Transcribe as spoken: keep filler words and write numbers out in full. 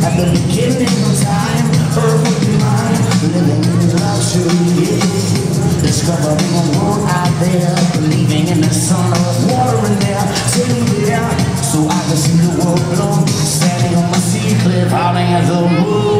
At the beginning of time, earth would be mine, living in luxury, discovering a world out there, believing in the sun, earth, water in there, sitting there, so I can see the world bloom, standing on my sea cliff, howling at the moon.